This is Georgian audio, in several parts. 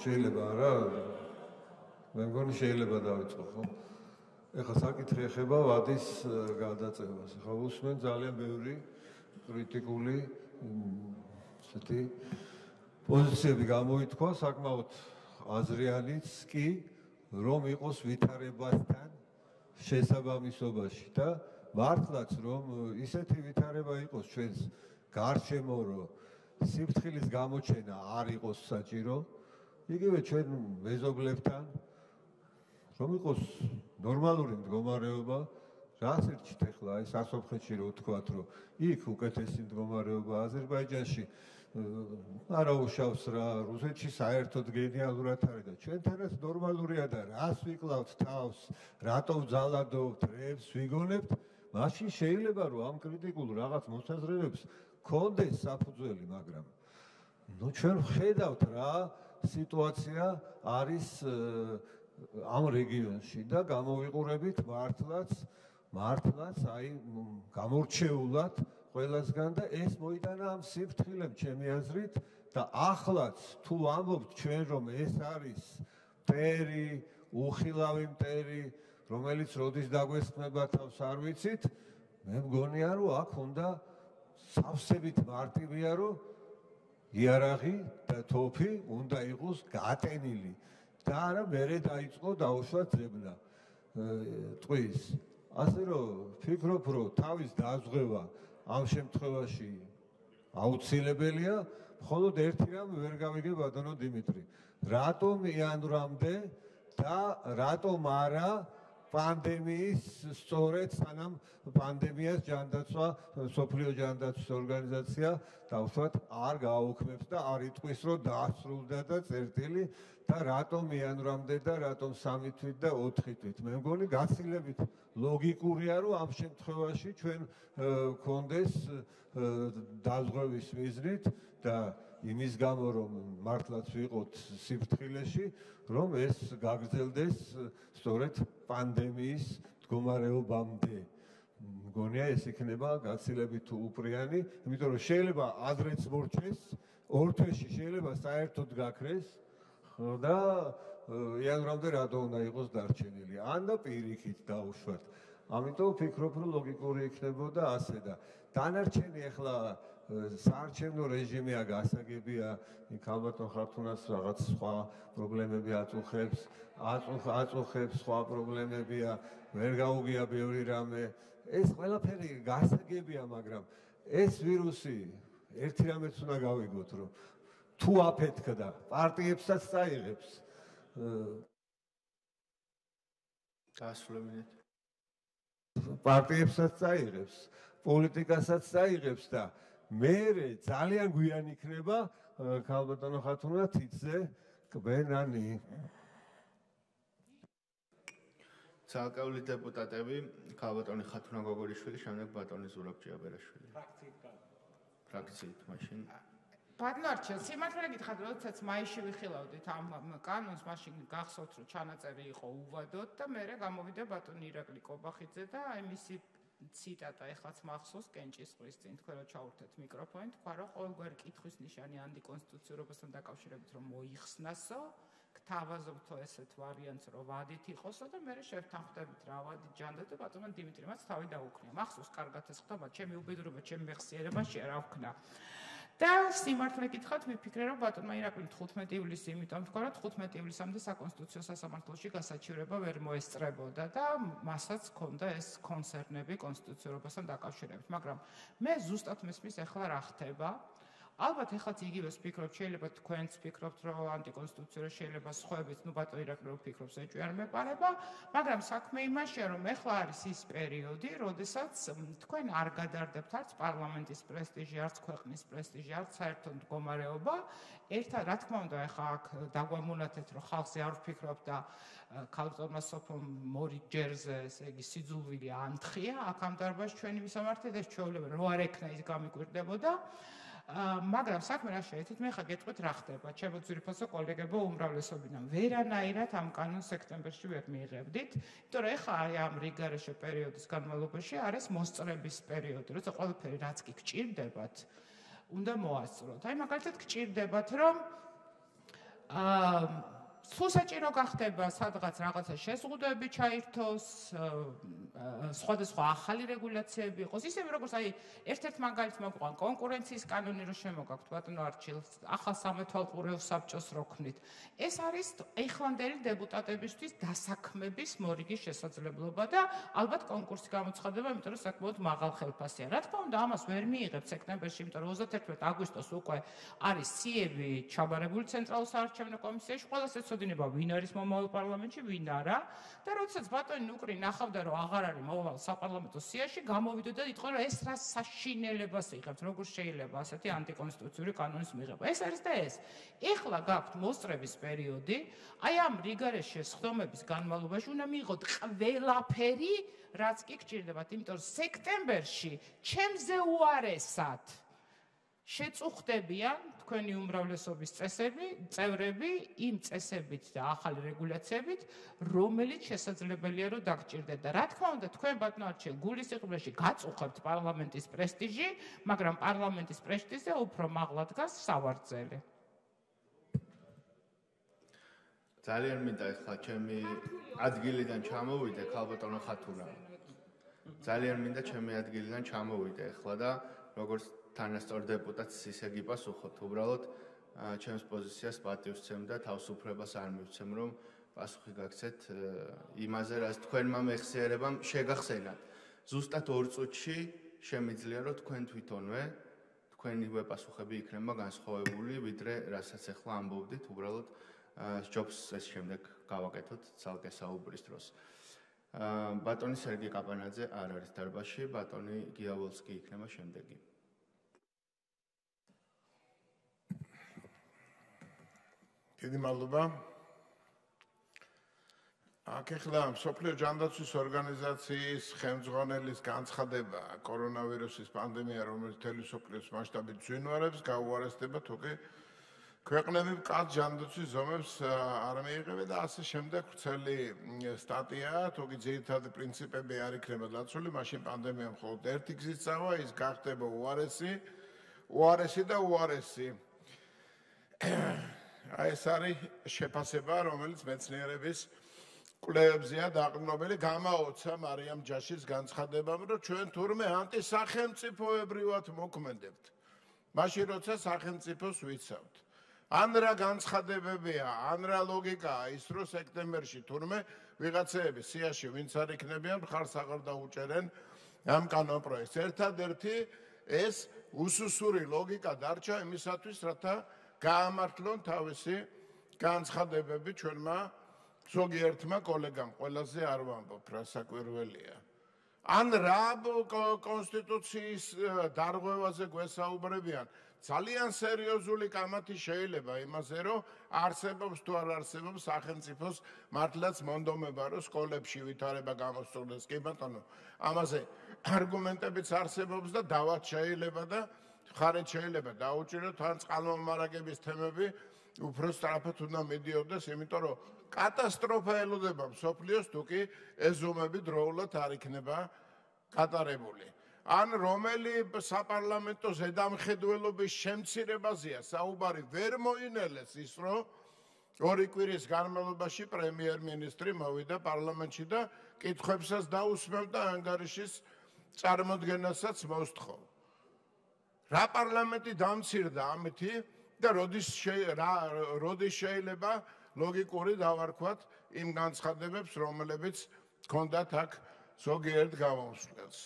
შეიძლება არა მე მგონი შეიძლება დავიწყო ხო ეხლა საკითხი ეხება ვადის გადაწევას ხო უსმენ ძალიან ბევრი კრიტიკული ესეთი პოზიციები გამოითქვა საკმაოდ აზრიანიც კი რომ იყოს ვითარებასთან შესაბამისობაში და მართლაც რომ ისეთი ვითარება იყოს ჩვენს გარშემო რომ სიფრთხილის გამოჩენა არ იყოს საჭირო იგივე ჩვენ მეზობლებთან რომ იყოს ნორმალური მდგომარეობა რას ერჩით ახლა აი სასოფლოში რო ვთქვათ რომ იქ უკეთესი მდგომარეობა აზერბაიჯანში არა უშავს რა რუსეთში საერთოდ გენიალურად არის და ჩვენთანაც ნორმალურია და რას ვიკლავთ თავს რატო ვძალადობთ რევს ვიგონებთ მაშინ შეიძლება რომ ამ კრიტიკულ რაღაც მოსაზრებებს კონდეს საფუძველი მაგრამ ნუ ჩვენ ვხედავთ რა სიტუაცია არის ამ რეგიონში და გამოვიყურებით მართლაც აი გამორჩეულად ყველასგან და ეს მოიტანა ამ სიფრთხილემ ჩემი აზრით და ახლაც თუ ამბობთ ჩვენ რომ ეს არის მტერი უხილავი მტერი რომელიც როდის დაგვესწრება თავს არ ვიცით მე მგონია რომ აქ უნდა სავსებით მარტივია რომ იარაღი და თოფი უნდა იყოს გატენილი და არა მერე დაიწყო დაუშვა ძებნა ტყვის ასე რომ ფიქრობ რომ თავის დაზღვევა ამ შემთხვევაში აუცილებელია მხოლოდ ერთი რამ ვერ გავიგე ბატონო დიმიტრი რატომ იანვრამდე და რატომ არა პანდემიის სწორედ სანამ პანდემიას ჯანდაცვა სოფლიო ჯანდაცვის ორგანიზაცია დავშვათ არ გააუქმებს და არ იტყვის რომ დაასრულდა და წერტილი და რატომ იანვრამდე და რატომ 3 თვით და 4 თვით მე მგონი გაცილებით ლოგიკურია რომ ამ შემთხვევაში ჩვენ გქონდეს დაზღვევის მიზნით და იმის გამო რომ მართლაც ვიყოთ სიფრთხილეში რომ ეს გაგრძელდეს სწორედ პანდემიის მდგომარეობამდე მგონია ეს იქნება გაცილებით უპრიანი იმიტომ რომ შეიძლება ადრეც მორჩეს 2 თვეში შეიძლება საერთოდ გაქრეს და იანვრამდე რატო უნდა იყოს დარჩენილი ან და პირიქით დაუშვათ ამიტომ ვფიქრობ რომ ლოგიკური იქნებოდა ასე და დანარჩენი ახლა საარჩევნო რეჟიმია გასაგებია იქ ალბათ ხართუნას რაღაც სხვა პრობლემები აწუხებს სხვა პრობლემებია ვერ გაუგია ბევრი რამე ეს ყველაფერი გასაგებია მაგრამ ეს ვირუსი ერთი რამეც უნდა გავიგოთ რომ თუ აფეთქდა პარტიებსაც წაიღებს გასვლებინეთ პარტიებსაც წაიღებს პოლიტიკასაც წაიღებს და მერე ძალიან გვიან იქნება ქალბატონო ხათუნა თითზე კბენანი ცალკეული დეპუტატები ქალბატონი ხათუნა გოგოლიშვილი შემდეგ ბატონი ზურაბ ჭიაბერაშვილი ფრაქციით მაშინ ბატონარჩენ სიმართლე გითხრათ როდესაც მაისში ვიხილავდით ამ კანონს მაშინ გახსოვთ რომ ჩანაწერი იყო უვადოდ და მერე გამოვიდა ბატონი ირაკლი კობახიძე და აი მისი ციტატა ეხლაც მახსოვს კენჭისყრის წინ თქვენ რომ ჩაურთეთ მიკროფონი თქვა რომ ყოველგვარი კითხვის ნიშანი ანტიკონსტიტუციურობასთან დაკავშირებით რომ მოიხსნასო გთავაზობთო ესეთ ვარიანტს რომ ვადით იყოსო და მერე შევთანხმდებით რა ვადით ჯანდაცვა და ბატონმა დიმიტრიმაც თავი დაუქნია მახსოვს კარგად ეს ხდება ჩემი უბედურება ჩემი მეხსიერებაში რა ვქნა და სიმართლე გითხრათ ვიფიქრე რომ ბატონმა ირაკლიმ 15 ივლისი იმიტომ თქვა რომ 15 ივლისამდე საკონსტიტუციო სასამართლოში გასაჩივრება ვერ მოესწრებოდა და მასაც ჰქონდა ეს კონცერნები კონსტიტუციურობასთან დაკავშირებით მაგრამ მე ზუსტად მესმის ახლა რა ხდება ალბათ ეხლაც იგივეს ვფიქრობ შეიძლება თქვენც ვფიქრობთ რომ ანტიკონსტიტუციურ შეიძლება სხვაებიც ნუ ბატონი ირაკლი ვფიქრობს ეჭვი არ მეყარება მაგრამ საქმე იმაშია რომ ახლა არის ის პერიოდი როდესაც თქვენ არ გადარდებთ არც პარლამენტის პრესტიჟი არც ქვეყნის პრესტიჟი არც საერთო მდგომარეობა ერთად რა თქმა უნდა ახლა აქ დაგვამონათეთ რომ ხალხზე არ ვფიქრობ და ქალბატონმა სოფომ მორი ჯერზე ესე იგი სიძულვილი ანთხია აქ ამ დარბაზში ჩვენი მისამართი და ეს ჩვეულებრივ რო არ ექნა ის გამიკვირდებოდა მაგრამ საქმე რა შეეცით მე ხა გეტყვით რა ხდება ჩემო ძვირფასო კოლეგებო უმრავლესობიდან ვერანაირად ამ კანონს სექტემბერში ვერ მიიღებდით იმიტომ რომ ეხა ამ რიგარეშე პერიოდის განმავლობაში არის მოსწრების პერიოდი როცა ყველაფერი რაც კი გჭირდებათ უნდა მოასწროთ აი მაგალითად გჭირდებათ რომ თუ საჭირო გახდება სადღაც რაღაცა შეზღუდვები ჩაირთოს, სხვადასხვა ახალი რეგულაციები იყოს, ისევე როგორც ერთ-ერთ მაგალითს მოგყვან კონკურენციის კანონი რო შემოგაქვთ ბატონო არჩილს, ახალ სამეთვალყურეო საბჭოს რო ქმნით. ეს არის ეხლანდელი დეპუტატებისთვის დასაქმების მორიგის შესაძლებლობა და ალბათ კონკურსი გამოცხადება, იმიტომ რომ საკმაოდ მაღალ ხელფასია. რა თქმა უნდა, ამას ვერ მიიღებთ სექტემბერში, იმიტომ რომ 31 აგვისტოს უკვე არის სიები ჩაბარებული ცენტრალურ საარჩევნო კომისიაში, ყველას ეცოდინება ვინ არის მომავალ პარლამენტში, ვინ არა და როდესაც ბატონი ნუკრი ნახავდა რომ აღარ არის მომავალ საპარლამენტო სიაში, გამოვიდოდა და იტყვა რომ ეს რა საშინელებას იღებთ, როგორ შეიძლება ასეთი ანტიკონსტიტუციური კანონის მიღება. ეს არის და ეს. ეხლა გაქვთ მოსწრების პერიოდი, აი ამ რიგარეს შესხდომების განმავლობაში უნდა მიიღოთ ყველაფერი, რაც კი გჭირდებათ, იმიტომ რომ სექტემბერში ჩემზე უარესად შეწუხდებიან თქვენი უმრავლესობის წევრები იმ წესებით და ახალი რეგულაციებით, რომელიც შესაძლებელია რომ დაგჭირდეთ და რა თქმა უნდა თქვენ ბატონო არჩილ გულის სიყრმეში გაწუხებთ პარლამენტის პრესტიჟი, მაგრამ პარლამენტის პრესტიჟზე უფრო მაღლა დგას სავარძელი. ძალიან მინდა ახლა ჩემი ადგილიდან ჩამოვიდე ქალბატონო ხათუნა. ძალიან მინდა ჩემი ადგილიდან ჩამოვიდე ახლა და როგორც თანასწორ დეპუტატს ისე გიპასუხოთ, უბრალოდ ჩემს პოზიციას პატივსცემ და თავისუფლებას არ მივცემ, რომ პასუხი გაგცეთ იმაზე, რაც თქვენმა მეხსიერებამ შეგახსენათ. ზუსტად 2 წუთში შემიძლია, რომ თქვენ თვითონვე თქვენივე პასუხები იქნება განსხვავებული, ვიდრე რასაც ახლა ამბობდით, უბრალოდ ჯობს ეს შემდეგ გავაკეთოთ ცალკე საუბრის დროს. ბატონი სერგი კაპანაძე არ არის დარბაზში, ბატონი გიავოლსკი იქნება შემდეგი. დიდი მადლობა. აქ ახლა მსოფლიო ჯანდაცვის ორგანიზაციის ხელმძღვანელის განცხადება კორონავირუსის პანდემია, რომელიც მთელი მსოფლიოს მასშტაბით ძვინვარებს, გაუარესდება თუკი ქვეყნები მკაცრ ჯანდაცვის ზომებს არ მიიღებენ და ასე შემდეგ ვრცელი სტატია, თუკი ძირითადი პრინციპები არ იქნება დაცული, მაშინ პანდემია მხოლოდ ერთი გზით წავა, ის გახდება უარესი და უარესი. ეს არის შეფასება, რომელიც მეცნიერების კვლევებზეა დაყრდნობილი, გამაოცა მარიამ ჯაშის განცხადებამ, რომ ჩვენ თურმე ანტისახელმწიფოებრივად მოქმედებთ. მაშინ როცა სახელმწიფოს ვიცავთ. ან რა განცხადებებია, ან რა ლოგიკაა ის, რომ სექტემბერში თურმე ვიღაცეები სიაში ვინც არ იქნებიან, მხარს აღარ დაუჭერენ ამ კანონპროექტს. ერთადერთი ეს უსუსური ლოგიკა დარჩა იმისათვის, რათა გაამართლონ თავისი განცხადებები ჩვენმა ზოგიერთმა კოლეგამ, ყველაზე არ ვამბობ, რა საკვირველია. ან რა კონსტიტუციის დარღვევაზე გვესაუბრებიან, ძალიან სერიოზული კამათი შეიძლება იმაზე, რომ არსებობს თუ არ არსებობს სახელმწიფოს მართლაც მონდომება, რომ სკოლებში ვითარება გამოსწორდეს. კი ბატონო, ამაზე არგუმენტებიც არსებობს და დავად შეიძლება და ხარეთ შეიძლება დაუჭიროთ, ან წყალმომარაგების თემები უფრო სწრაფად უნდა მიდიოდეს, იმიტომ რომ კატასტროფა ელოდება მსოფლიოს, თუკი ეს ზომები დროულად არ იქნება გატარებული. ან რომელი საპარლამენტო ზედამხედველობის შემცირებაზეა საუბარი, ვერ მოინელეს ის, რომ 2 კვირის განმავლობაში პრემიერ-მინისტრი მოვიდა პარლამენტში და კითხვებსაც დაусმევდა ანგარიშის წარმოდგენასაც მოსთხოვ. რა პარლამენტი დამცირდა ამითი და როდის შეიძლება ლოგიკური დავარქვათ იმ განცხადებებს, რომლებიც ჰქონდათ აქ ზოგიერთ გამომსვლელს.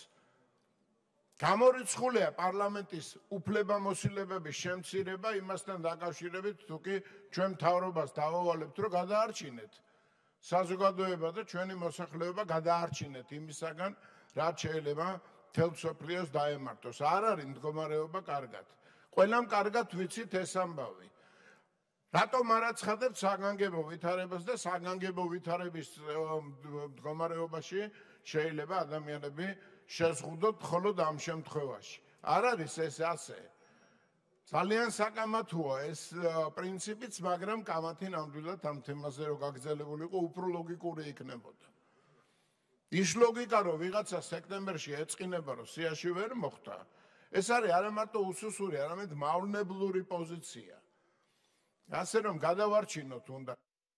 გამორიცხულია პარლამენტის უფლებამოსილებების შემცირება იმასთან დაკავშირებით, თუკი ჩვენ მთავრობას დავავალებთ, რომ გადაარჩინეთ საზოგადოება და ჩვენი მოსახლეობა გადაარჩინეთ იმისაგან, რაც შეიძლება მთელ მსოფლიოს დაემართოს. არ არის მდგომარეობა კარგად. ყველამ კარგად ვიცით ეს ამბავი. რატომ არ აცხადებთ საგანგებო ვითარებას და საგანგებო ვითარების მდგომარეობაში შეიძლება ადამიანები შეზღუდოთ მხოლოდ ამ შემთხვევაში. არ არის ეს ასე. ძალიან საკამათოა ეს პრინციპიც, მაგრამ კამათი ნამდვილად ამ თემაზე რო გაგრძელებული იყო, უფრო ლოგიკური იქნებოდა. ის ლოგიკა, რომ ვიღაცა სექტემბერში ეწყინება, რომ სიაში ვერ მოხვდა, ეს არის არა მარტო უსუსური, არამედ მავნებლური პოზიცია. ასე რომ გადავარჩინოთ უნდა.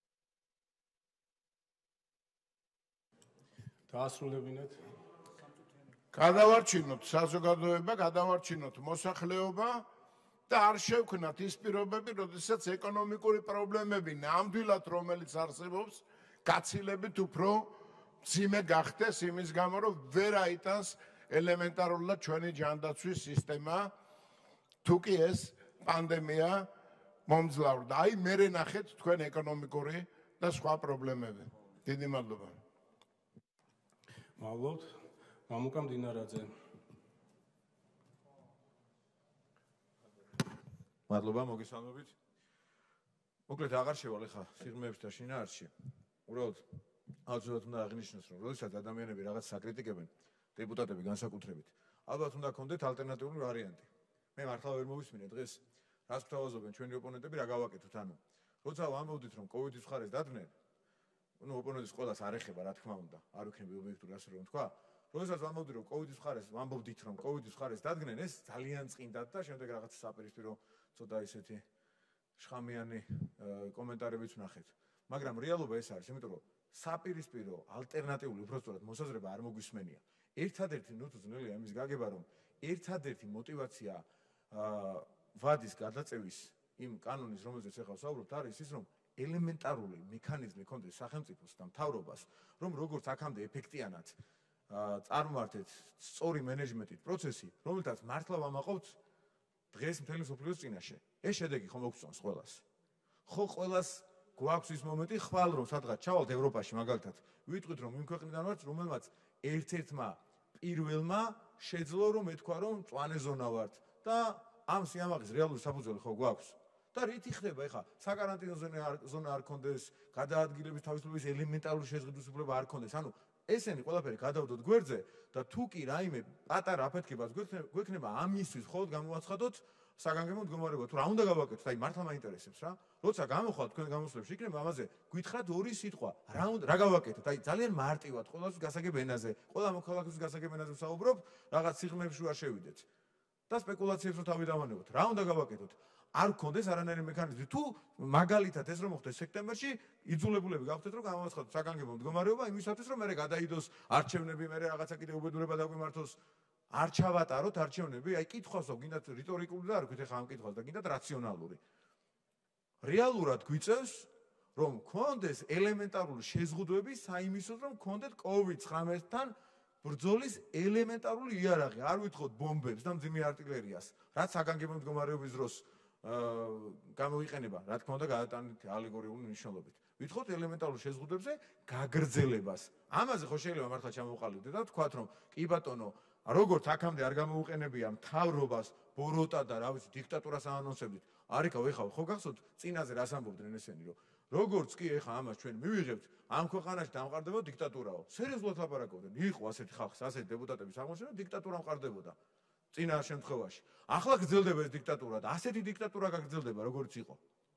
დაასრულებინეთ. გადავარჩინოთ საზოგადოება, გადავარჩინოთ მოსახლეობა და არ შევქნათ ის პირობები, როდესაც ეკონომიკური პრობლემები ნამდვილად რომელიც არსებობს, გაცილებით უფრო მძიმე გახდეს იმის გამო, რომ ვერ აიტანს ელემენტარულად ჩვენი ჯანდაცვის სისტემა, თუ კი ეს პანდემია მომძლავრდა. აი მერე ნახეთ თქვენ ეკონომიკური და სხვა პრობლემები. დიდი მადლობა. მადლობთ. მამუკა მდინარაძე. მადლობა მოგესალმებით. მოკლედ აღარ შევალ ახლა სიღრმეებში და შინაარსში. უბრალოდ აუცილებლად უნდა აღინიშნოს, რომ როდესაც ადამიანები რაღაც საკრიტიკებენ, დეპუტატები განსაკუთრებით, ალბათ უნდა გქონდეთ ალტერნატიული ვარიანტი. მე მართლა ვერ მოვისმინე დღეს, რას გვთავაზობენ ჩვენი ოპონენტები, რა გავაკეთოთ. ანუ, როცა ვამბობდით, რომ კოვიდის მხარეს დადგნენ, ოპონენტის ყველას არ ეხება, რა თქმა უნდა, არ ვიქნები ობიექტური ასე რომ თქვა. როდესაც ვამბობდით, რომ კოვიდის მხარეს დადგნენ, ეს ძალიან წინდათ და შემდეგ რაღაც საპირისპირო ცოტა ისეთი შხამიანი კომენტარებიც ვნახეთ. მაგრამ რეალობა ეს არის, იმიტომ რომ საპირისპირო ალტერნატიული უბრალოდ მოსაზრება არ მოგვისმენია. ერთადერთი ნუ ძნელია იმის გაგება, რომ ერთადერთი мотиваცია ვადის გადაწევის იმ კანონის, რომელზეც ახლა ვსაუბრობთ, არის ის, რომ ელემენტარული მექანიზმი ქონდეს სახელმწიფოს და მთავრობას, რომ როგორც აქამდე ეფექტიანად წარმართეთ სწორი მენეჯმენტით პროცესი, რომელთაც მართლა ვამაყობთ დღეს მთელი მსოფლიოს წინაშე. ეს შედეგი ხომ მოგწონს ყველას. ხო ყველას გვაქვს ის მომენტი, ხვალ რომ სადღაც ჩავალთ ევროპაში მაგალითად, ვიტყვით რომ იმ ქვეყნიდან ვართ, რომელმაც ერთ-ერთმა პირველმა შეძლო რომ ეთქვა რომ მწვანე ზონა ვართ და ამ სიამაყის რეალური საფუძველი ხო გვაქვს. და რითი ხდება ეხა საკარანტინო ზონა არ ქონდეს, გადაადგილების თავისუფლების ელემენტარული შეზღუდვისუფლება არ ქონდეს. ანუ ესენი ყველაფერი გადავდოთ გვერდზე და თუ კი რაიმე პატარა აფეთქებას გვექნება ამისთვის მხოლოდ გამოვაცხადოთ საგანგებო მდგომარეობა. თუ რა უნდა გავაკეთოთ? აი მართლა მაინტერესებს რა. როცა გამოხვალ თქვენ გამოსვლებში იქნება ამაზე გითხრათ ორი სიტყვა. რა გავაკეთოთ? აი ძალიან მარტივად ყველას გასაგებ ენაზე, ყველა მოქალაქის გასაგებ ენაზე ვსაუბრობ, რაღაც სიღრმეებში არ შევიდეთ. და სპეკულაციებს რო თავი დავანებოთ. რა უნდა გავაკეთოთ? არ გქონდეს არანაირი მექანიზმი. თუ მაგალითად ეს რომ მოხდეს სექტემბერში, იძულებულები გავხდეთ რომ გამოვაცხადოთ საგანგებო მდგომარეობა იმისათვის რომ მე გადაიდოს არჩევნები, მე რაღაცა კიდე უბედურება დაგვიმართოს. არ ჩავატაროთ არჩევნები, აი კითხვას რო გინდათ რიტორიკული და არ ვქით ახლა ამ კითხვას და გინდათ რაციონალური. რეალურად გვიწევს რომ გქონდეს ელემენტარული შეზღუდვები საიმისოდ რომ გქონდეთ COVID-19-თან ბრძოლის ელემენტარული იარაღი. არ ვითხოვთ ბომბებს და მძიმე артиლერიას, რაც საგანგებო მდგომარეობის დროს გამოიყენება, რა თქმა უნდა, გადატანით ალეგორიული მნიშვნელობით. ვითხოვთ ელემენტარულ შეზღუდვებზე გაგრძელებას. ამაზე ხო შეიძლება მართლა ჩამოვყალიბდეთ და ვთქვათ, რომ კი ბატონო, როგორც აქამდე არ გამოუყენებია მთავრობას, ბოროტა და რა ვიცი, დიქტატურას აანონსებდით. არიქავ, ეხლა ხო გახსოვთ წინაზე რას ამბობდნენ ესენი, რომ როგორც კი ეხლა ამას ჩვენ მივიღებთ, ამ ქვეყანაში დამყარდება დიქტატურაო. სერიოზულად ლაპარაკობდნენ. იყო ასეთი ხალხი, ასეთი დეპუტატების აღმოჩენა, დიქტატურა მყარდებოდა. წინა შემთხვევაში. ახლა გრძელდება ეს დიქტატურა და ასეთი დიქტატურა გაგრძელდება, როგორც იყო.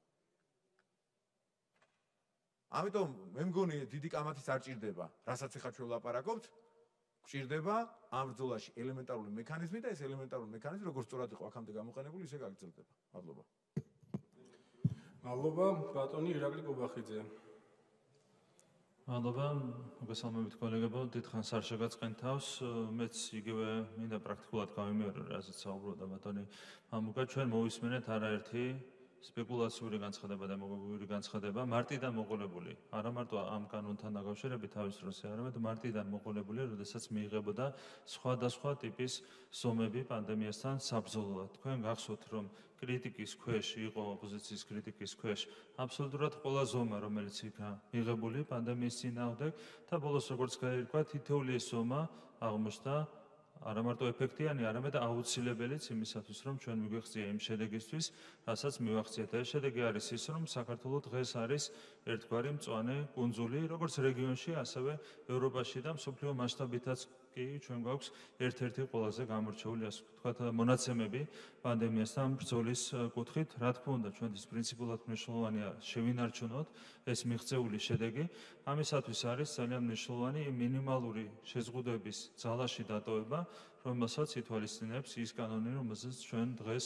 ამიტომ მე მგონი დიდი კამათიც არ ჭირდება, რასაც ახლა ჩვენ ვლაპარაკობთ, ჭირდება ამ ბრძოლაში ელემენტარული მექანიზმი და ეს ელემენტარული მექანიზმი როგორც სწორად იყო აქამდე გამოყენებული, ისე გაგრძელდება. მადლობა. მადლობა, ბატონი ირაკლი კობახიძე. მადლობა, მოგესალმებით კოლეგებო, დიდხანს არ შეგაწყენ თავს, მეც იგივე მინდა პრაქტიკულად გავიმეორო, რაზეც საუბრობდა ბატონი მამუკა, ჩვენ მოვისმენეთ არაერთი სპეკულაციური განცხადება და მოგებული განცხადება, მარტიდან მოყოლებული, არა მარტო ამ კანონთან დაკავშირებით თავის დროს, არამედ მარტიდან მოყოლებული, როდესაც მიიღებოდა სხვადასხვა ტიპის ზომები პანდემიასთან საბრძოლოდ. თქვენ გახსოვთ, რომ კრიტიკის ქვეშ იყო ოპოზიციის კრიტიკის ქვეშ აბსოლუტურად ყველა ზომა, რომელიც იქა მიღებული პანდემიის წინააღმდეგ და ბოლოს როგორც გაირკვა, თითოეული ეს ზომა აღმოჩნდა არა მარტო ეფექტიანი, არამედ აუცილებელიც იმისათვის, რომ ჩვენ მიგვეღწია იმ შედეგისთვის, რასაც მივახციეთ. ეს შედეგი არის ის, რომ საქართველო დღეს არის ერთგვარი მწვანე კუნძული, როგორც რეგიონში, ასევე ევროპაში და მსოფლიო მასშტაბითაც კი ჩვენ გვაქვს ერთ-ერთი ყველაზე გამორჩეული, ასე ვთქვათ, მონაცემები პანდემიასთან ბრძოლის კუთხით. რა თქმა უნდა, ჩვენთვის პრინციპულად მნიშვნელოვანია შევინარჩუნოთ ეს მიღწეული შედეგი. ამისათვის არის ძალიან მნიშვნელოვანი მინიმალური შეზღუდვების ძალაში დატოვება, რომელსაც ითვალისწინებს ის კანონი, რომელზეც ჩვენ დღეს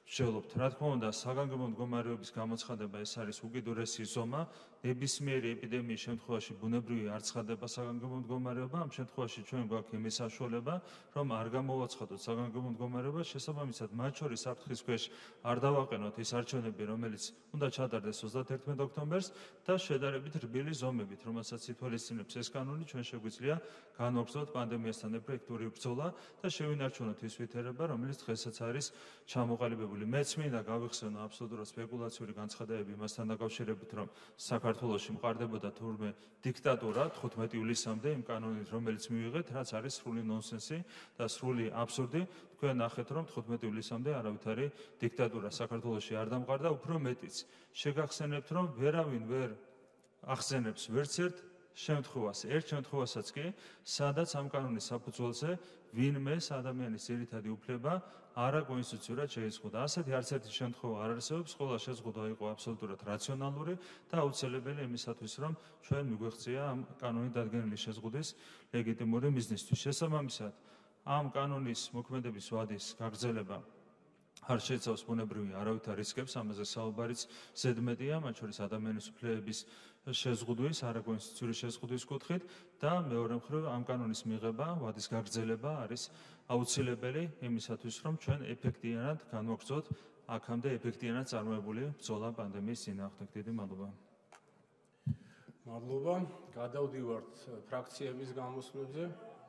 ვშველობთ. რა თქმა უნდა, საგანგებო მდგომარეობის გამოცხადება ეს არის უკიდურესი ზომა. ნებისმიერი ეპიდემიის შემთხვევაში ბუნებრივი არ ცხადდება საგანგებო მდგომარეობა. ამ შემთხვევაში ჩვენ გვაქვს იმის საშუალება, რომ არ გამოვაცხადოთ საგანგებო მდგომარეობა, შესაბამისად მათ შორის საფრთხის ქვეშ არ დავაყენოთ ის არჩევნები, რომელიც უნდა ჩატარდეს 31 ოქტომბერს და შედარებით რბილი ზომებით, რომელსაც ითვალისწინებს ეს კანონი, ჩვენ შეგვიძლია განვაგრძელოთ პანდემიასთან ეფექტური ბრძოლა და შევინარჩუნოთ ის ვითარება, რომელიც დღესაც არის ჩამოყალიბებული. მეც მინდა გავიხსენო აბსოლუტურად სპეკულაციური განცხადებები იმასთან დაკავშირებით, რომ საქართველოში მყარდებოდა თურმე დიქტატურა 15 ივლისამდე იმ კანონით, რომელიც მივიღეთ, რაც არის სრული ნონსენსი და სრული აბსურდი. თქვენ ნახეთ, რომ 15 ივლისამდე არავითარი დიქტატურა საქართველოში არ დამყარდა, უფრო მეტიც. შეგახსენებთ, რომ ვერავინ ვერ ახსენებს ვერც ერთ შემთხვევას, ერთ შემთხვევასაც კი, სადაც ამ კანონის საფუძველზე ვინმე ადამიანის ძირითადი უფლება არაკონსტიტუციურად შეიზღუდა. ასეთი არც ერთი შემთხვევა არ არსებობს, ყველა შეზღუდვა იყო აბსოლუტურად რაციონალური და აუცილებელი იმისათვის, რომ ჩვენ მიგვეღწია ამ კანონით დადგენილი შეზღუდვის ლეგიტიმური მიზნისთვის. შესაბამისად, ამ კანონის მოქმედების ვადის გაგრძელება არ შეიცავს ბუნებრივი არავითარ რისკებს, ამაზე საუბარიც ზედმეტია, მათ შორის ადამიანის უფლებების შეზღუდვის, არაკონსტიტუციური შეზღუდვის კუთხით და მეორე მხრივ ამ კანონის მიღება, ვადის გაგრძელება არის აუცილებელი იმისათვის, რომ ჩვენ ეფექტიანად განვაგრძოთ აქამდე ეფექტიანად წარმოებული ბრძოლა პანდემიის წინააღმდეგ. დიდი მადლობა. მადლობა. გადავდივართ ფრაქციების გამოსვლებზე.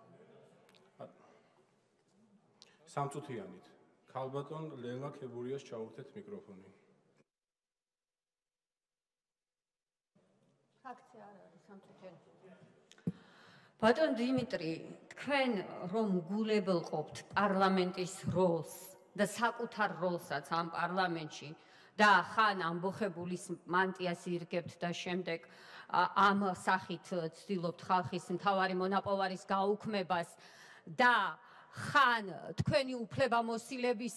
სამწუთიანით. ქალბატონ ლელა ქებურიას ჩაურთეთ მიკროფონი. ფრაქცია არ არის სამწუთიანი. ბატონ დიმიტრი, თქვენ რომ გულებელყოფთ პარლამენტის როლს და საკუთარ როლსაც ამ პარლამენტში და ხან ამბოხებულის მანტიას ირგებთ და შემდეგ ამ სახით ცდილობთ ხალხის მთავარი მონაპოვარის გაუქმებას და ხან თქვენი უფლებამოსილების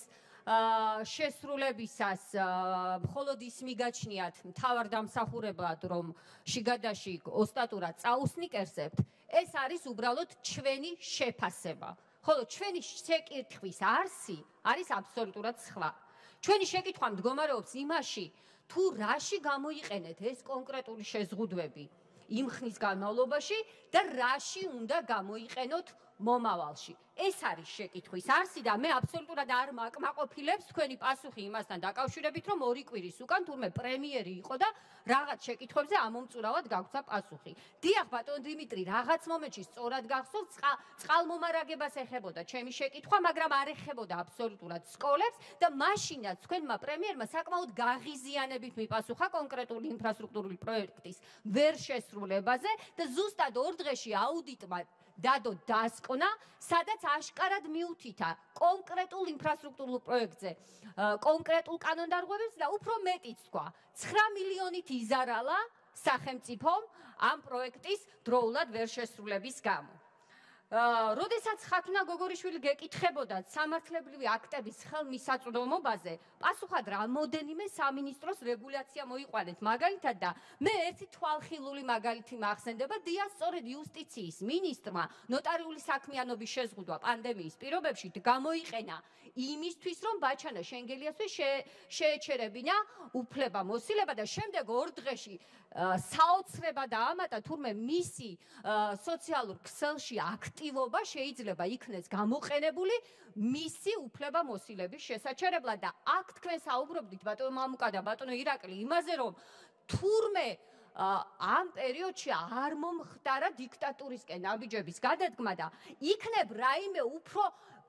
შესრულებისას მხოლოდ ის მიგაჩნიათ მთავარ დამსახურებლად, რომ შიგადაში ოსტატურად წაუსნიკერსებთ, ეს არის უბრალოდ ჩვენი შეფასება. ხოლო ჩვენი შეკითხვის არსი არის აბსოლუტურად სხვა. ჩვენი შეკითხვა მდგომარეობს იმაში, თუ რაში გამოიყენეთ ეს კონკრეტული შეზღუდვები იმ ხნის განმავლობაში და რაში უნდა გამოიყენოთ მომავალში. ეს არის შეკითხვის არსი და მე აბსოლუტურად არ მაკმაყოფილებს თქვენი პასუხი იმასთან დაკავშირებით, რომ 2 კვირის უკან თურმე პრემიერი იყო და რაღაც შეკითხვებზე ამომწურავად გაგვცა პასუხი. დიახ, ბატონ დიმიტრი, რაღაც მომენტში სწორად გახსოვთ, წყალმომარაგებას ეხებოდა ჩემი შეკითხვა, მაგრამ არ ეხებოდა აბსოლუტურად სკოლებს და მაშინაც თქვენმა პრემიერმა საკმაოდ გაღიზიანებით მიპასუხა კონკრეტული ინფრასტრუქტურული პროექტის ვერ შესრულებაზე და ზუსტად 2 დღეში აუდიტმა დადო დასკვნა, სადაც აშკარად მიუთითა კონკრეტულ ინფრასტრუქტურულ პროექტზე, კონკრეტულ კანონდარღვევებს და უფრო მეტიც თქვა, 9 მილიონით იზარალა სახელმწიფომ ამ პროექტის დროულად ვერ შესრულების გამო. როდესაც ხათუნა გოგორიშვილი გეკითხებოდა სამართლებრივი აქტების ხელმისაწვდომობაზე, პასუხად რამოდენიმე სამინისტროს რეგულაცია მოიყვანეთ მაგალითად და მე ერთი თვალხილული მაგალითი მახსენდება, დიახ, სწორედ იუსტიციის მინისტრმა ნოტარიული საქმიანობის შეზღუდვა პანდემიის პირობებში გამოიყენა იმისთვის, რომ ბაჩანა შენგელიასთვის შეეჩერებინა უფლებამოსილება და შემდეგ 2 დღეში საოცრება დაამატა, თურმე მისი სოციალურ ქსელში აქტივობა შეიძლება იქნეს გამოყენებული მისი უფლებამოსილების შესაჩერებლად და აქ თქვენ საუბრობდით ბატონო მამუკა და ბატონო ირაკლი იმაზე, რომ თურმე ამ პერიოდში არ მომხდარა დიქტატურისკენ ნაბიჯების გადადგმა და იქნებ რაიმე უფრო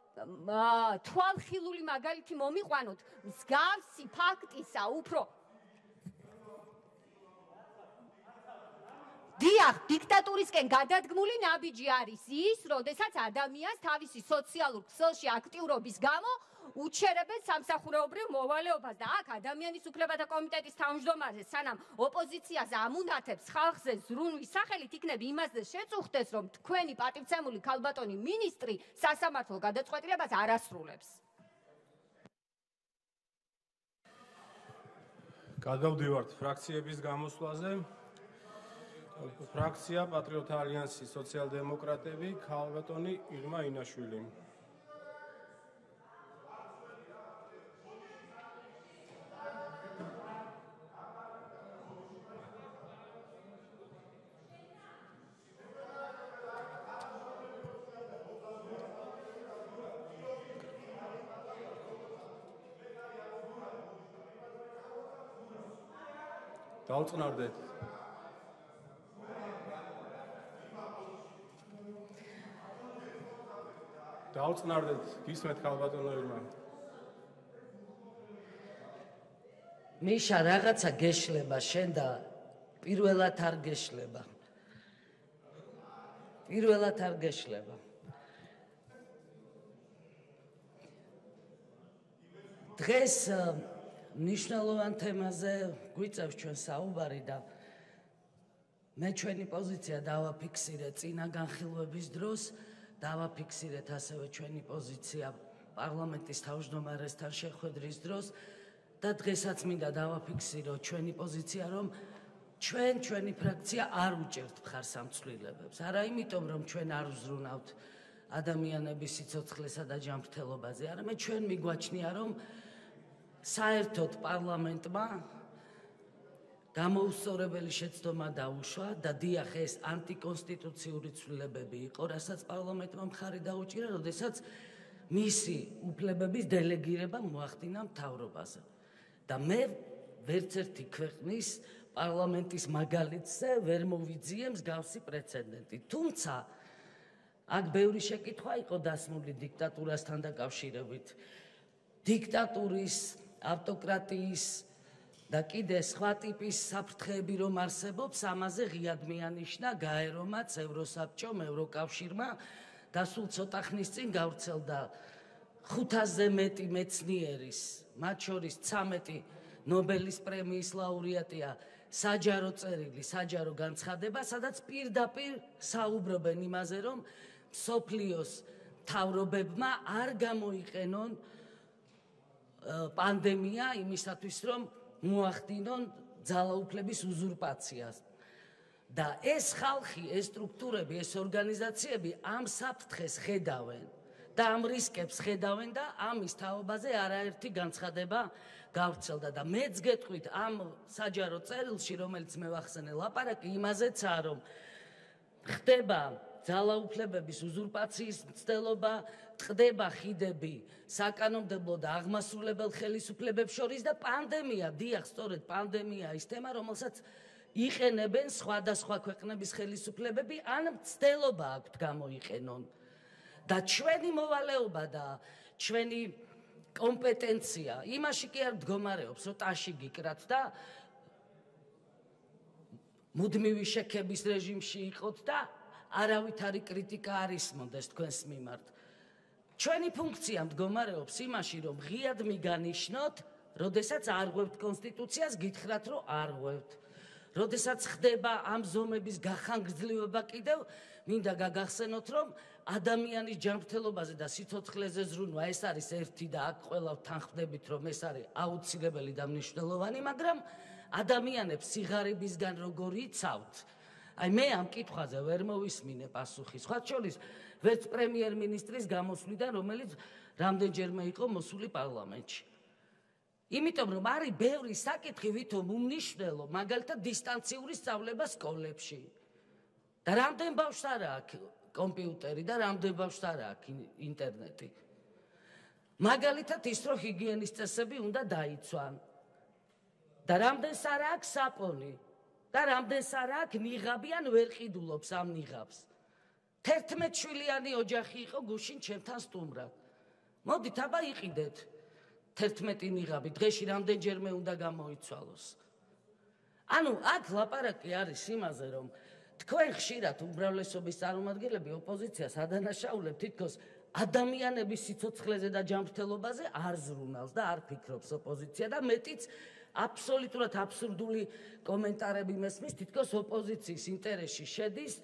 თვალხილული მაგალითი მომიყვანოთ მსგავსი ფაქტისა უფრო დიახ, დიქტატურისკენ გადადგმული ნაბიჯი არის ის, როდესაც ადამიანს თავისი სოციალურ ქსელში აქტიურობის გამო უჩერებენ სამსახურეობრივ მოვალეობას და აქ ადამიანის უფლებათა კომიტეტის თავმჯდომარე სანამ ოპოზიციას ამუნათებს ხალხზე ზრუნვის სახელით იქნებ იმაზე შეწუხდეს, რომ თქვენი პატივცემული ქალბატონი მინისტრი სასამართლო გადაწყვეტილებას არ ასრულებს. გადავდივართ ფრაქციების გამოსვლაზე. ფრაქცია პატრიოტთა ალიანსი სოციალ-დემოკრატები, ქალბატონი ირმა ინაშვილი. დავწყნარდეთ. დავწყნარდეთ, გისმენთ ქალბატონობმა. მიშა რაღაცა გეშლება შენ და პირველად არ გეშლება. პირველად არ გეშლება. დღეს მნიშვნელოვან თემაზე გვიწევს ჩვენ საუბარი და მე ჩვენი პოზიცია დავაფიქსირეთ წინა განხილვების დროს, დავაფიქსირეთ ასევე ჩვენი პოზიცია პარლამენტის თავმჯდომარესთან შეხვედრის დროს და დღესაც მინდა დავაფიქსირო ჩვენი პოზიცია, რომ ჩვენი ფრაქცია არ უჭერთ მხარს ამ ცვლილებებს. არა იმიტომ, რომ ჩვენ არ ვზრუნავთ ადამიანების სიცოცხლესა და ჯანმრთელობაზე, არამედ ჩვენ მიგვაჩნია, რომ საერთოდ პარლამენტმა გამოუსწორებელი შეცდომა დაუშვა და დიახ, ეს ანტიკონსტიტუციური ცვლილებები იყო, რასაც პარლამენტმა მხარი დაუჭირა, როდესაც მისი უფლებების დელეგირება მოახდინა მთავრობაზე. და მე ვერც ერთი ქვეყნის პარლამენტის მაგალითზე ვერ მოვიძიე მსგავსი პრეცედენტი. თუმცა აქ ბევრი შეკითხვა იყო დასმული დიქტატურასთან დაკავშირებით. დიქტატურის, ავტოკრატიის და კიდე სხვა ტიპის საფრთხეები რომ არსებობს, ამაზე ღიად მიანიშნა გაერომაც, ევროსაბჭომ, ევროკავშირმა და სულ ცოტა ხნის წინ გავრცელდა 500-ზე მეტი მეცნიერის, მათ შორის 13 ნობელის პრემიის ლაურეატია საჯარო წერილი, საჯარო განცხადება, სადაც პირდაპირ საუბრობენ იმაზე, რომ მსოფლიოს მთავრობებმა არ გამოიყენონ პანდემია იმისათვის, რომ მოახდინონ ძალაუფლების უზურპაციას. და ეს ხალხი, ეს სტრუქტურები, ეს ორგანიზაციები ამ საფრთხეს ხედავენ და ამ რისკებს ხედავენ და ამის თაობაზე არაერთი განცხადება გავრცელდა და მეც გეტყვით ამ საჯარო წერილში, რომელიც მე ვახსენე ლაპარაკი იმაზეცაა, რომ ხდება ძალაუფლებების უზურპაციის მცდელობა, ტყდება ხიდები საკანონმდებლო და აღმასრულებელ ხელისუფლებებს შორის და პანდემია, დიახ, სწორედ პანდემია ის თემა, რომელსაც იყენებენ სხვადასხვა ქვეყნების ხელისუფლებები, ან მცდელობა აქვთ გამოიყენონ. და ჩვენი მოვალეობა და ჩვენი კომპეტენცია იმაში კი არ მდგომარეობს, რომ ტაში გიკრათ და მუდმივი შექების რეჟიმში იყოთ და არავითარი კრიტიკა არ ისმონდეს თქვენს მიმართ. ჩვენი ფუნქცია მდგომარეობს იმაში, რომ ღიად მიგანიშნოთ, როდესაც არ ღვევთ კონსტიტუციას, გითხრათ, რომ არ ღვევთ. როდესაც ხდება ამ ზომების გახანგრძლივება კიდევ, მინდა გაგახსენოთ, რომ ადამიანის ჯანმრთელობაზე და სიცოცხლეზე ზრუნვა ეს არის ერთი და აქ ყველა თანხმდებით, რომ ეს არის აუცილებელი და მნიშვნელოვანი, მაგრამ ადამიანებს სიღარიბისგან როგორ იცავთ, აი მე ამ კითხვაზე ვერ მოვისმინე პასუხი. სხვა შორის ვერც პრემიერ-მინისტრის გამოსვლიდან, რომელიც რამდენჯერმე იყო მოსული პარლამენტში. იმიტომ რომ არის ბევრი საკითხი, ვითომ უმნიშვნელო, მაგალითად დისტანციური სწავლება სკოლებში. და რამდენ ბავშვს არა აქვს კომპიუტერი და რამდენ ბავშვს არა აქვს ინტერნეტი. მაგალითად ის, რომ ჰიგიენის წესები უნდა დაიცვან. და რამდენს არა აქვს საპონი. და რამდენს არა აქვს ნიღაბი, ან ვერ ყიდულობს ამ ნიღაბს. 11 შვილიანი ოჯახი იყო გუშინ ჩემთან სტუმრად. მოდით, აბა იყიდეთ 11 ნიღაბი, დღეში რამდენჯერმე უნდა გამოიცვალოს. ანუ აქ ლაპარაკი არის იმაზე, რომ თქვენ ხშირად უმრავლესობის წარმომადგენლები ოპოზიციას ადანაშაულებთ თითქოს ადამიანების სიცოცხლეზე და ჯანმრთელობაზე არ ზრუნავს და არ ფიქრობს ოპოზიცია და მეტიც აბსოლუტურად აბსურდული კომენტარები მესმის, თითქოს ოპოზიციის ინტერესში შედის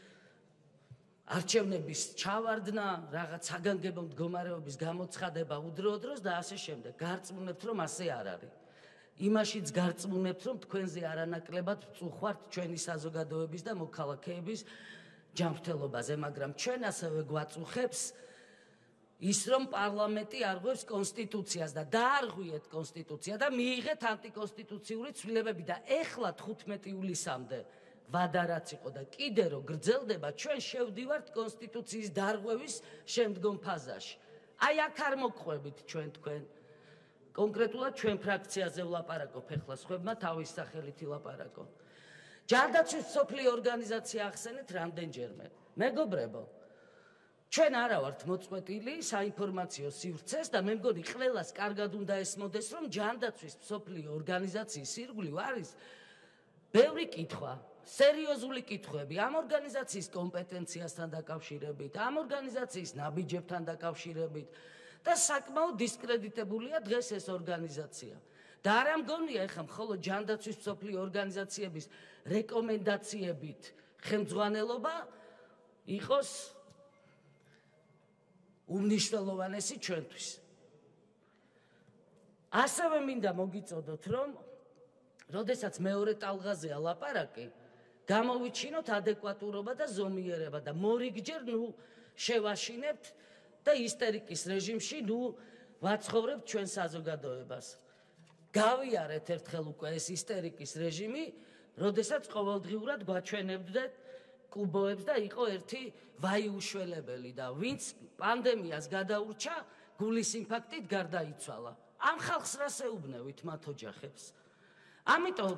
არჩევნების ჩავარდნა, რაღაც საგანგებო მდგომარეობის გამოცხადება უდროო დროს და ასე შემდეგ. გარწმუნებთ, რომ ასე არ არის. იმაშიც გარწმუნებთ, რომ თქვენზე არანაკლებად ვწუხართ ჩვენი საზოგადოების და მოქალაქეების ჯანმრთელობაზე, მაგრამ ჩვენ ასევე გვაწუხებს ის, რომ პარლამენტი არ ღვევს კონსტიტუციას და დაარღვიეთ კონსტიტუცია და მიიღეთ ანტიკონსტიტუციური ცვლილებები და ეხლა 15 ივლისამდე ვადა რაც იყო და კიდე რო გრძელდება, ჩვენ შევდივართ კონსტიტუციის დარღვევის შემდგომ ფაზაში. აი აქ არ მოგყვებით ჩვენ თქვენ. კონკრეტულად ჩვენ ფრაქციაზე ვლაპარაკობ, ეხლა სხვებმა თავის სახელით ილაპარაკონ. ჯანდაცვის მსოფლიო ორგანიზაცია ახსენეთ რამდენჯერმე. მეგობრებო, ჩვენ არა ვართ მოწყვეტილი საინფორმაციო სივრცეს და მე მგონი ყველას კარგად უნდა ესმოდეს, რომ ჯანდაცვის მსოფლიო ორგანიზაციის ირგვლივ არის ბევრი კითხვა, სერიოზული კითხვები ამ ორგანიზაციის კომპეტენციასთან დაკავშირებით, ამ ორგანიზაციის ნაბიჯებთან დაკავშირებით და საკმაოდ დისკრედიტებულია დღეს ეს ორგანიზაცია. და არა მგონია ეხლა მხოლოდ ჯანდაცვის მსოფლიო ორგანიზაციების რეკომენდაციებით ხელმძღვანელობა იყოს უმნიშვნელოვანესი ჩვენთვის. ასევე მინდა მოგიწოდოთ, რომ როდესაც მეორე ტალღაზეა ლაპარაკი, გამოვიჩინოთ ადეკვატურობა და ზომიერება და მორიგჯერ შევაშინებთ და ისტერიკის რეჟიმში ვაცხოვრებთ ჩვენ საზოგადოებას. გავიარეთ ერთხელ უკვე ეს ისტერიკის რეჟიმი, როდესაც ყოველდღიურად გვაჩვენებდეთ კუბოებს და იყო ერთი ვაიუშველებელი და ვინც პანდემიას გადაურჩა, გულის ინფარქტით გარდაიცვალა. ამ ხალხს რას ეუბნევით მათ ოჯახებს? ამიტომ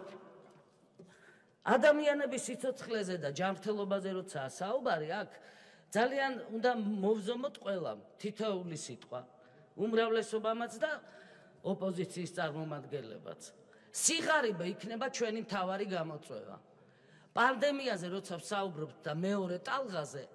ადამიანების სიცოცხლეზე და ჯანმრთელობაზე როცაა საუბარი, აქ ძალიან უნდა მოვზომოთ ყველამ თითოეული სიტყვა, უმრავლესობამაც და ოპოზიციის წარმომადგენლებაც. სიღარიბე იქნება ჩვენი მთავარი გამოწვევა. პანდემიაზე როცა ვსაუბრობთ და მეორე ტალღაზე,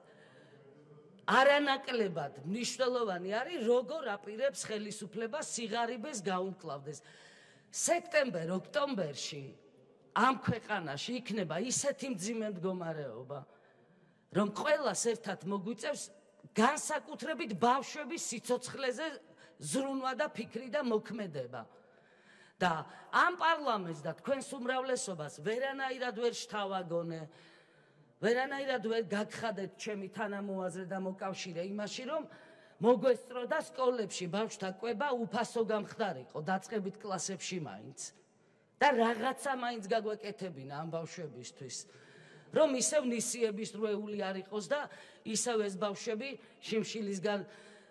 არანაკლებად მნიშვნელოვანი არის, როგორ აპირებს ხელისუფლება სიღარიბეს გაუმკლავდეს. სექტემბერ-ოქტომბერში ამ ქვეყანაში იქნება ისეთი მძიმე მდგომარეობა, რომ ყველას ერთად მოგვიწევს განსაკუთრებით ბავშვების სიცოცხლეზე ზრუნვა და ფიქრი და მოქმედება. და ამ პარლამენტს და თქვენს უმრავლესობას ვერანაირად ვერ შთავაგონე, ვერანაირად ვერ გაგხადეთ ჩემი თანამოაზრე და მოკავშირე იმაში, რომ მოგვესწრო და სკოლებში ბავშვთა კვება უფასო გამხდარიყო, დაწყებით კლასებში მაინც. და რაღაცა მაინც გაგვეკეთებინა ამ ბავშვებისთვის, რომ ისევ ნისიების რვეული არ იყოს და ისევ ეს ბავშვები შიმშილისგან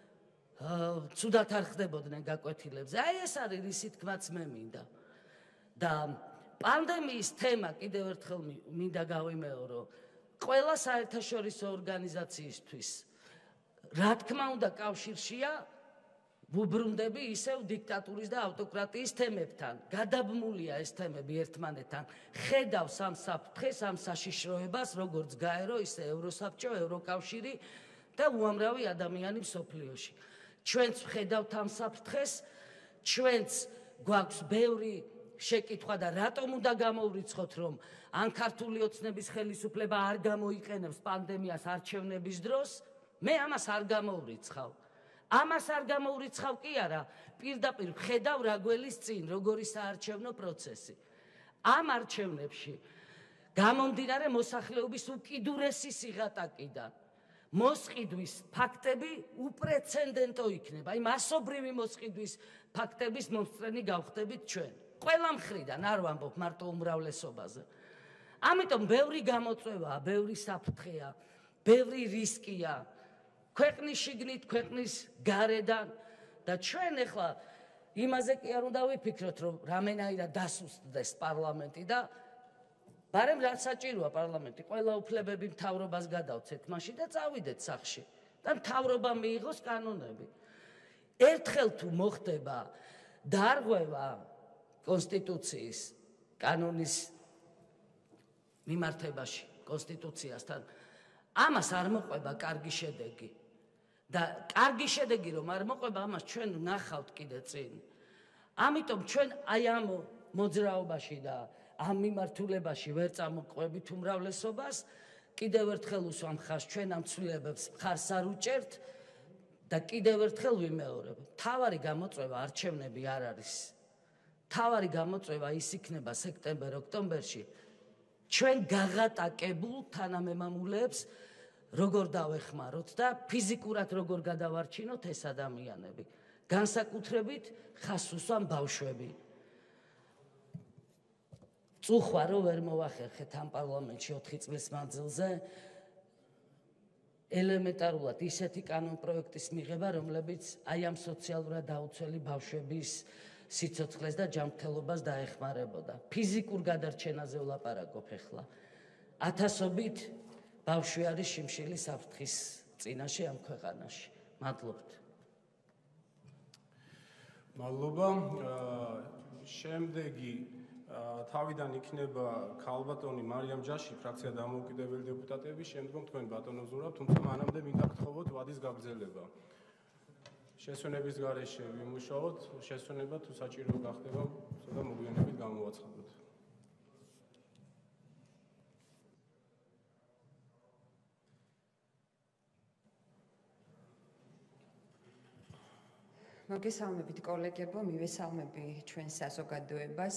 ცუდად არ ხდებოდნენ გაკვეთილებზე. აი ეს არის რისი თქმაც მე მინდა. და პანდემიის თემა კიდევ ერთხელ მინდა გავიმეორო, ყველა საერთაშორისო ორგანიზაციისთვის რა თქმა უნდა კავშირშია ვუბრუნდები ისევ დიქტატურის და ავტოკრატიის თემებთან. გადაბმულია ეს თემები ერთმანეთთან. ხედავს ამ საფრთხეს, ამ საშიშროებას, როგორც გაერო, ისე ევროსაბჭო, ევროკავშირი და უამრავი ადამიანი მსოფლიოში. ჩვენც ვხედავთ ამ საფრთხეს, ჩვენც გვაქვს ბევრი შეკითხვა და რატომ უნდა გამოვრიცხოთ, რომ ან ქართული ოცნების ხელისუფლება არ გამოიყენებს პანდემიას არჩევნების დროს, მე ამას არ გამოვრიცხავ. ამას არ გამოვრიცხავ კი არა, პირდაპირ ვხედავ რა გველის წინ, როგორი საარჩევნო პროცესი. ამ არჩევნებში გამომდინარე მოსახლეობის უკიდურესი სიღატაკიდან მოსყიდვის ფაქტები უპრეცედენტო იქნება. აი მასობრივი მოსყიდვის ფაქტების მომსწრენი გავხდებით ჩვენ. ყველა მხრიდან არ ვამბობ მარტო უმრავლესობაზე. ამიტომ ბევრი გამოწვევაა, ბევრი საფრთხეა, ბევრი რისკია. ქვეყნის შიგნით, ქვეყნის გარედან და ჩვენ ახლა იმაზე კი არ უნდა ვიფიქროთ, რომ რამენაირად დასუსტდეს პარლამენტი და ბარემ რაც საჭიროა პარლამენტი, ყველა უფლებები მთავრობას გადავცეთ მაშინ და წავიდეთ სახლში და მთავრობა მიიღოს კანონები. ერთხელ თუ მოხდება დარღვევა კონსტიტუციის კანონის მიმართებაში, კონსტიტუციასთან, ამას არ მოყვება კარგი შედეგი. და კარგი შედეგი რომ არ მოყვება, ამას ჩვენ ვნახავთ კიდე წინ. ამიტომ ჩვენ აი ამ მოძრაობაში და ამ მიმართულებაში ვერ წამოყვებით უმრავლესობას, კიდევ ერთხელ უსვამ ხაზს ჩვენ ამ ცვლილებებს მხარს არ უჭერთ და კიდევ ერთხელ ვიმეორებ. მთავარი გამოწვევა არჩევნები არ არის. მთავარი გამოწვევა ის იქნება სექტემბერ-ოქტომბერში ჩვენ გაღატაკებულ თანამემამულეებს როგორ დავეხმაროთ და ფიზიკურად როგორ გადავარჩინოთ ეს ადამიანები. განსაკუთრებით ხაზს უსვამ ბავშვები. წუხვა რომ ვერ მოვახერხეთ ამ პარლამენტში 4 წლის მანძილზე ელემენტარულად ისეთი კანონპროექტის მიღება, რომლებიც აი ამ სოციალურად დაუცველი ბავშვების სიცოცხლეს და ჯანმრთელობას დაეხმარებოდა. ფიზიკურ გადარჩენაზე ვლაპარაკობ ახლა. ათასობით ბავშვი არის შიმშილი საფრთხის წინაშე ამ ქვეყანაში. მადლობთ. მადლობა. შემდეგი თავიდან იქნება ქალბატონი მარიამ ჯაში, ფრაქცია დამოუკიდებელი დეპუტატები, შემდგომ თქვენ ბატონო ზურაბ, თუმცა მანამდე მინდა გთხოვოთ ვადის გაგრძელება. შესვენების გარეშე ვიმუშაოთ, შესვენება თუ საჭირო გახდება, ცოტა მოგვიანებით გამოვაცხადოთ. მოგესალმებით კოლეგებო, მივესალმები ჩვენ საზოგადოებას.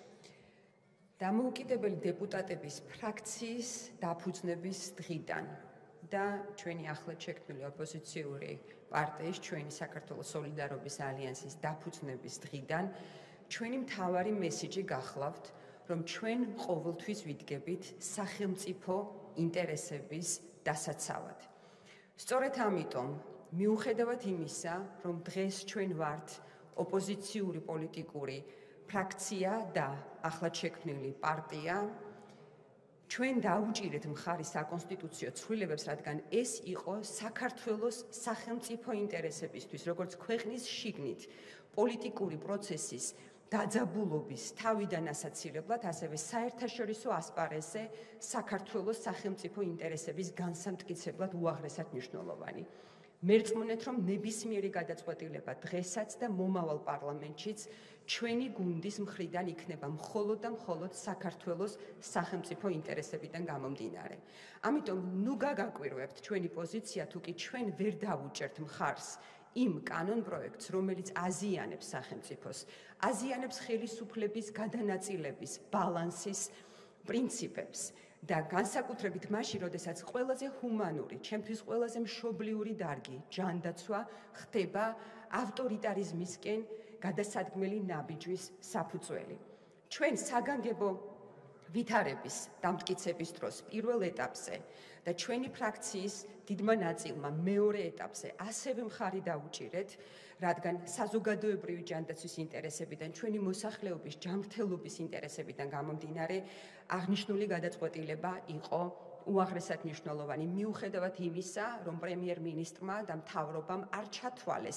დამოუკიდებელი დეპუტატების ფრაქციის დაფუძნების დღიდან და ჩვენი ახლად შექმნილი ოპოზიციური პარტიის ჩვენი საქართველოს სოლიდარობის ალიანსის დაფუძნების დღიდან ჩვენი მთავარი მესიჯი გახლავთ, რომ ჩვენ ყოველთვის ვიდგებით სახელმწიფო ინტერესების დასაცავად. სწორედ ამიტომ მიუხედავად იმისა, რომ დღეს ჩვენ ვართ ოპოზიციური პოლიტიკური ფრაქცია და ახლად შექმნილი პარტია, ჩვენ დაუჭირეთ მხარი საკონსტიტუციო ცვლილებებს, რადგან ეს იყო საქართველოს სახელმწიფო ინტერესებისთვის, როგორც ქვეყნის შიგნით პოლიტიკური პროცესის დაძაბულობის თავიდან ასაცილებლად, ასევე საერთაშორისო ასპარეზზე საქართველოს სახელმწიფო ინტერესების განსამტკიცებლად უაღრესად მნიშვნელოვანი. მერწმუნეთ, რომ ნებისმიერი გადაწყვეტილება დღესაც და მომავალ პარლამენტშიც ჩვენი გუნდის მხრიდან იქნება მხოლოდ და მხოლოდ საქართველოს სახელმწიფო ინტერესებიდან გამომდინარე. ამიტომ ნუ გაგაკვირვებთ ჩვენი პოზიცია, თუ კი ჩვენ ვერ დავუჭერთ მხარს იმ კანონპროექტს, რომელიც აზიანებს სახელმწიფოს, აზიანებს ხელისუფლების გადანაწილების ბალანსის პრინციპებს. და განსაკუთრებით მაშინ, როდესაც ყველაზე ჰუმანური, ჩემთვის ყველაზე მშობლიური დარგი, ჯანდაცვა ხდება ავტორიტარიზმისკენ გადასადგმელი ნაბიჯვის საფუძველი. ჩვენ საგანგებო ვითარების დამტკიცების დროს პირველ ეტაპზე და ჩვენი ფრაქციის დიდმა ნაწილმა მეორე ეტაპზე ასევე მხარი დაუჭირეთ, რადგან საზოგადოებრივი ჯანდაცვის ინტერესებიდან, ჩვენი მოსახლეობის ჯანმრთელობის ინტერესებიდან გამომდინარე, აღნიშნული გადაწყვეტილება იყო უაღრესად მნიშვნელოვანი, მიუხედავად იმისა, რომ პრემიერ-მინისტრმა და მთავრობამ არ ჩათვალეს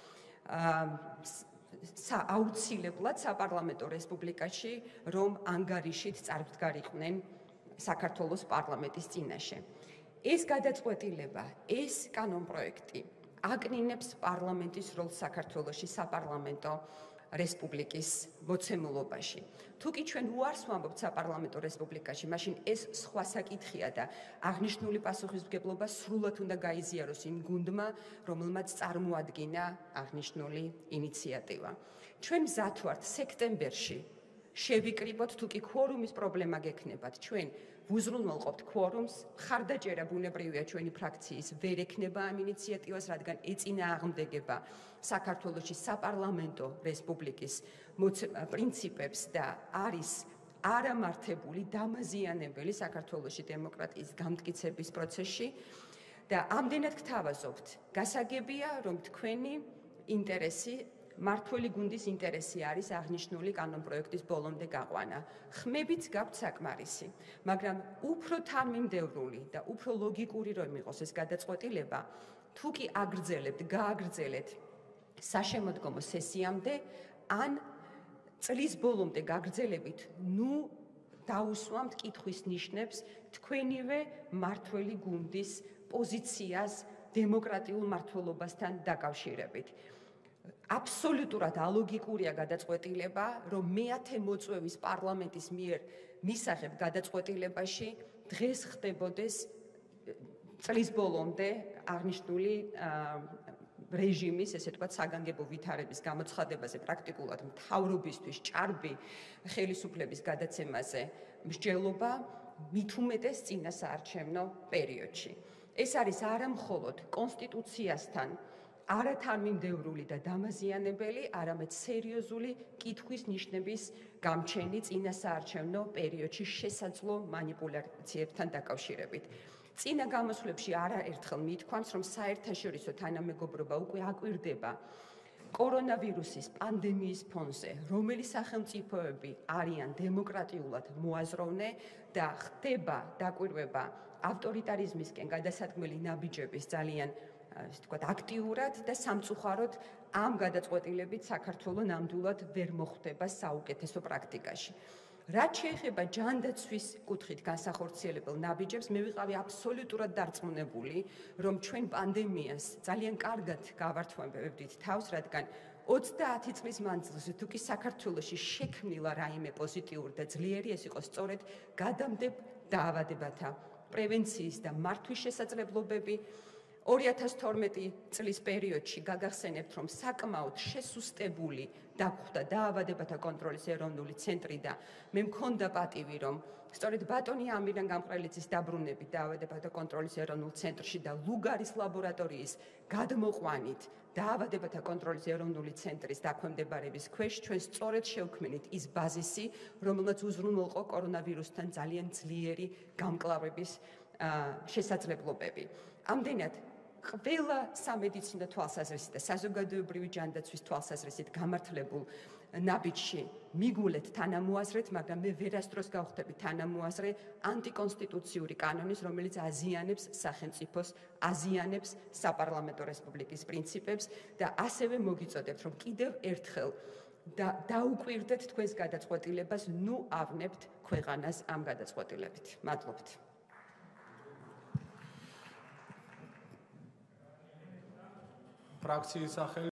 აუცილებლად საპარლამენტო რესპუბლიკაში, რომ ანგარიშით წარდგარიყვნენ საქართველოს პარლამენტის წინაშე. ეს გადაწყვეტილება, ეს კანონპროექტი აკნინებს პარლამენტის როლს საქართველოში საპარლამენტო რესპუბლიკის მოცემულობაში. თუ კი ჩვენ უარს ვამბობთ საპარლამენტო რესპუბლიკაში, მაშინ ეს სხვა საკითხია და აღნიშნული პასუხისმგებლობა სრულად უნდა გაიზიაროს იმ გუნდმა, რომელმაც წარმოადგინა აღნიშნული ინიციატივა. ჩვენ მზად ვართ სექტემბერში შევიკრიბოთ, თუ კი ქუორუმის პრობლემა გექნებათ, ჩვენ ვუზრუნველყოფთ ქუორუმს, მხარდაჭერა ბუნებრივია ჩვენი ფრაქციის ვერ ექნება ამ ინიციატივას, რადგან ეწინააღმდეგება საქართველოში საპარლამენტო რესპუბლიკის პრინციპებს და არის არამართებული, დამაზიანებელი საქართველოში დემოკრატიის გამტკიცების პროცესში და ამდენად გთავაზობთ, გასაგებია, რომ თქვენი ინტერესი მართველი გუნდის ინტერესი არის აღნიშნული კანონპროექტის ბოლომდე გაყვანა. ხმებიც გაქვთ საკმარისი, მაგრამ უფრო თანმიმდევრული და უფრო ლოგიკური რომ იყოს ეს გადაწყვეტილება, თუ კი აგრძელებთ, გააგრძელეთ საშემოდგომო სესიამდე, ან წლის ბოლომდე გაგრძელებით, ნუ დაუსვამთ კითხვის ნიშნებს თქვენივე მართველი გუნდის პოზიციას დემოკრატიულ მმართველობასთან დაკავშირებით. აბსოლუტურად ალოგიკურია გადაწყვეტილება, რომ მეათე მოწვევის პარლამენტის მიერ მისაღებ გადაწყვეტილებაში დღეს ხდებოდეს წლის ბოლომდე აღნიშნული რეჟიმის, ესე ვთქვათ, საგანგებო ვითარების გამოცხადებაზე პრაქტიკულად მთავრობისთვის ჭარბი ხელისუფლების გადაცემაზე მსჯელობა მით უმეტეს წინასაარჩევნო პერიოდში. ეს არის არა მხოლოდ კონსტიტუციასთან არათანმიმდევრული და დამაზიანებელი, არამედ სერიოზული კითხვის ნიშნების გამჩენი წინასაარჩევნო პერიოდში შესაძლო მანიპულაციებთან დაკავშირებით. წინა გამოსვლებში არაერთხელ მithქვამს, რომ საერთაშორისო თანამეგობრობა უკვე აკვირდება კორონავირუსის პანდემიის ფონზე, რომელი სახელმწიფოები არიან დემოკრატიულად მოაზროვნე და ხდება დაკვირვება ავტორიტარიზმისკენ გადასადგმელი ნაბიჯების ძალიან აქტიურად და სამწუხაროდ ამ გადაწყვეტილებით საქართველოს ნამდვილად ვერ მოხვდება საუკეთესო პრაქტიკაში. რაც შეეხება ჯანდაცვის კუთხით განსახორციელებელ ნაბიჯებს, მე ვიყავი აბსოლუტურად დარწმუნებული, რომ ჩვენ პანდემიას ძალიან კარგად გავართმევებდით თავს, რადგან 30 წლის მანძილზე თუ კი საქართველოში შექმნილა რაიმე პოზიტიური და ძლიერი, ეს იყო სწორედ გადამდებელ დაავადებათა პრევენციის და მართვის შესაძლებლობები. 2012 წლის პერიოდში გაგახსენებთ, რომ საკმაოდ შესუსტებული დაგხვდა დაავადებათა კონტროლის ეროვნული ცენტრი და მე მქონდა პატივი, რომ სწორედ ბატონი ამირან გამყრელიძის დაბრუნებით დაავადებათა კონტროლის ეროვნულ ცენტრში და ლუგარის ლაბორატორიის გადმოყვანით დაავადებათა კონტროლის ეროვნული ცენტრის დაქვემდებარების ქვეშ ჩვენ სწორედ შევქმნით ის ბაზისი, რომელმაც უზრუნველყო კორონავირუსთან ძალიან ძლიერი გამკლავების შესაძლებლობები. ამდენად ყველა სამედიცინო თვალსაზრისით და საზოგადოებრივი ჯანდაცვის თვალსაზრისით გამართლებულ ნაბიჯში მიგულეთ თანამოაზრეთ, მაგრამ მე ვერასდროს გავხდები თანამოაზრე ანტიკონსტიტუციური კანონის, რომელიც აზიანებს სახელმწიფოს, აზიანებს საპარლამენტო რესპუბლიკის პრინციპებს და ასევე მოგიწოდებთ, რომ კიდევ ერთხელ დაუკვირდეთ თქვენს გადაწყვეტილებას, ნუ ავნებთ ქვეყანას ამ გადაწყვეტილებით. მადლობთ. ფრაქციის სახელი